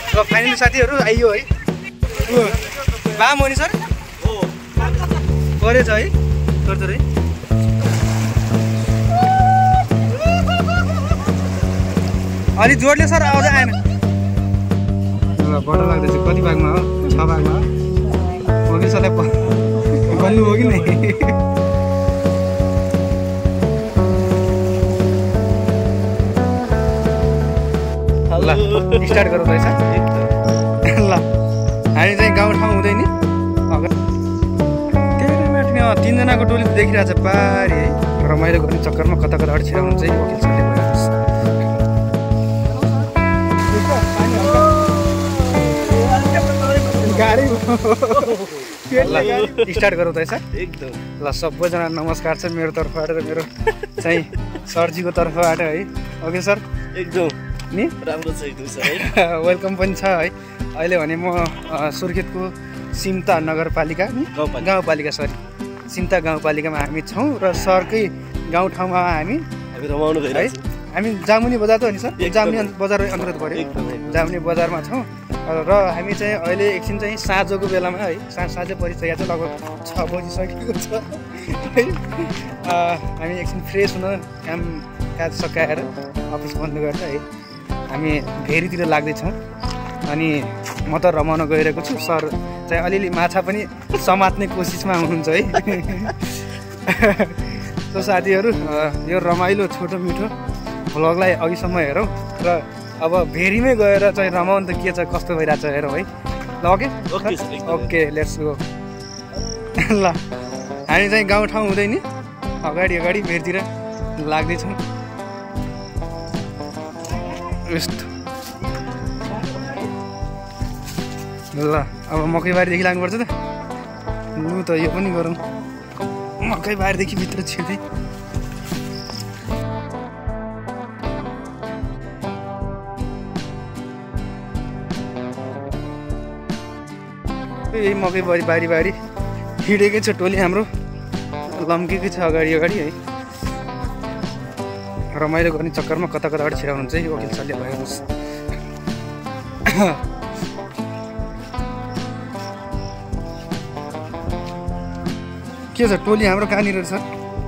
र फाइनली साथीहरू आइयो है। बाम हो नि सर? परेछ है थोरै अलि जोडले सर आवाज आएन। बडो लाग्दैछ। कति भागमा हो? 6 भागमा हो। अघि सरलाई भन्नु हो कि नै? ल स्टार्ट गरौँ रहेछ। ल हामी चाहिँ गाउँठाउँ हुँदैन नि तीनजनाको टोली देखिरहेछ पारी है। रमाइलो गर्ने चक्करमा कता कता छिराउनु चाहिँ वकिल सरले भइरहेछ। स्टार्ट गरौँ त सर? एकदम। ल सबैजना नमस्कार छ मेरो तर्फबाट र मेरो चाहिँ सरजीको तर्फबाट है। Okay sir? एकदम नि राम्रो छ एकदम सर है। वेलकम पनि छ है। अहिले भने म सुर्खेतको सिम्ता नगरपालिका नि गाउँपालिका सरी सिम्ता गाउँपालिकामा हामी छौँ र सरकै गाउँठाउँमा हामी रमाउनु भइरहेछ। हामी जामुनी बजार त हो नि सर? जामुनी बजार अन्तर्गत पऱ्यो। जामुनी बजारमा छौँ र हामी चाहिँ अहिले एकछिन चाहिँ साँझको बेलामा है साँझै परिसकेको छ लगभग 6 बजिसकेको छ है। हामी एकछिन फ्रेस हुन काज सकाएर अफिस बन्द गरेर है हामी भेरीतिर लाग्दैछौँ। अनि म त रमाउन गइरहेको छु। सर चाहिँ अलिअलि माछा पनि समात्ने कोसिसमा हुनुहुन्छ है। सो साथीहरू यो रमाइलो छोटो मिठो भ्लगलाई अघिसम्म हेरौँ र अब भेरीमै गएर चाहिँ रमाउनु त के छ कस्तो भइरहेछ हेरौँ है। ल ओके लेट्स गो। ल हामी चाहिँ गाउँठाउँ हुँदै नि अगाडि भेरतिर लाग्दैछौँ। यस्तो ल अब मकैबारीदेखि लाग्नुपर्छ त। लु त यो पनि गरौँ। मकैबारीदेखि भित्र छिर्दै यही मकैबारी बारी हिँडेकै छ टोली हाम्रो लम्केकै छ अगाडि है। रमाइलो गर्ने चक्करमा कता कताबाट छिराउनुहुन्छ है वकिल सरले भइहाल्नुहोस्। के छ टोली हाम्रो कहाँनिर छ?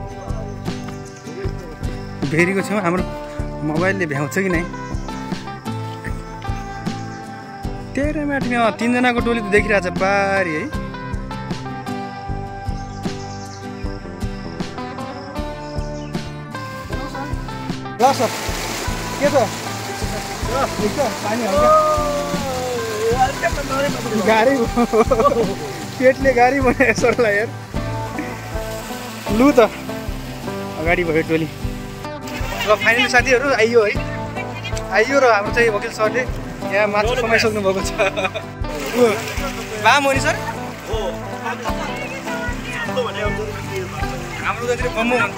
भेरीको छेउमा हाम्रो मोबाइलले भ्याउँछ कि नै? तेरो माथि तीनजनाको टोली त देखिरहेछ पारी है। ल सर के छ? ठिक छ? पानी गाडी पेटले गाडी बनायो सरलाई यार। लु त अगाडि भयो टोली। र फाइनली साथीहरू आइयो है। आइयो र हाम्रो चाहिँ वकिल सरले यहाँ माछा समाइसक्नु भएको छ। बाम हो नि सर? हाम्रो जतिर कम्मो हुन्छ।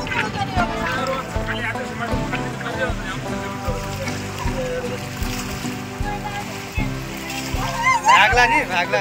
भाग्ला नि भाग्ला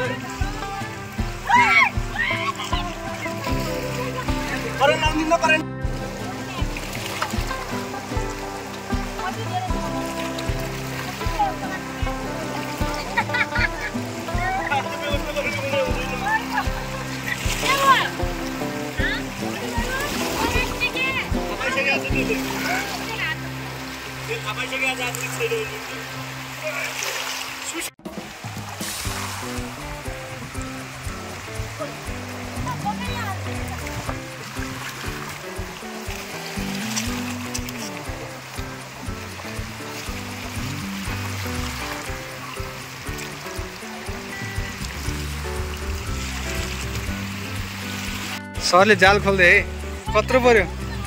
सरले जाल खोल्दै है। खत्रो पर्यो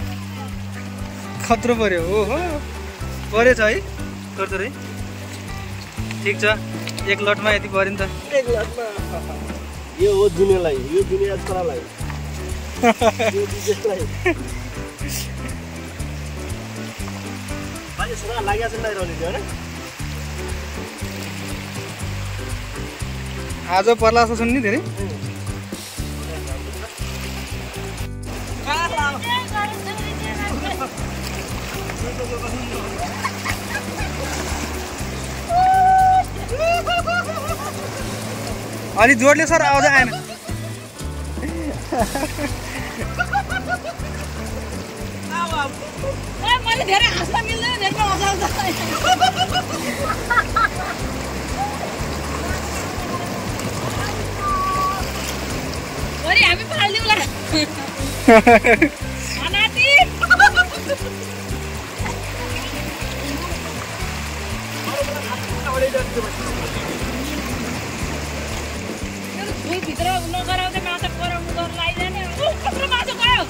ओहो परेछ है थोरै। ठिक छ एक लटमा यति पऱ्यो नि त। एक लटमा यो हो दुनियाँलाई यो दुनियाँ छोरालाई यो विदेशलाई बाजे छोरा लाग्या छ नैरहने थियो हैन। आज पर्ला जस्तो छ नि धेरै। अलि जोडले सर आउँदै आएन मैले धेरै हाँस्न मिल्दैन धेरै हँसाउँछ भरे हामी पाल्दिउँला अनाती भित्र नगराउँदै माछा कराउनु डर लाग्दैन कत्रो माछा गयो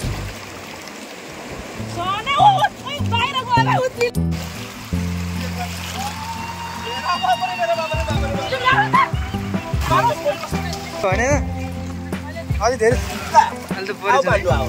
सोना ओ बाहिर गएर उति भने अलि धेरै अलि त परेछ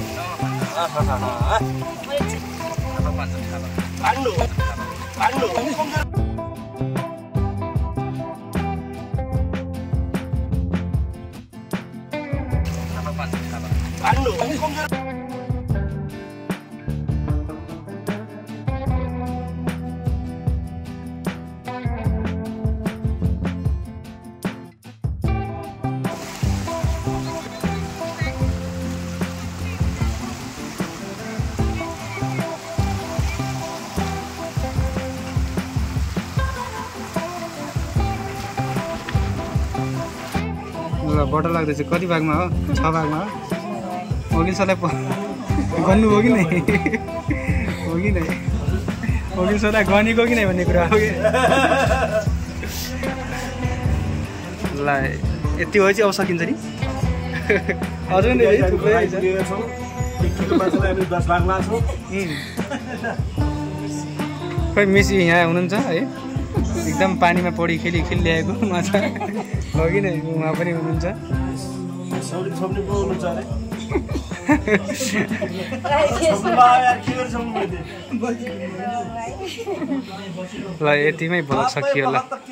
बटर लाग्दैछ कति भागमा हो 6 भागमा हो अघि सरलाई गन्नु हो कि नै हो कि नै अघि सरलाई गनेको कि नै भन्ने कुरा हो कि ल यति हो चाहिँ अब सकिन्छ नि अझै नै थुप्रै खै मिसी यहाँ हुनुहुन्छ है एकदम पानीमा पडी खेली ल्याएको माछा हो कि नै उहाँ पनि हुनुहुन्छ ल यतिमै भ्लग सकियो ल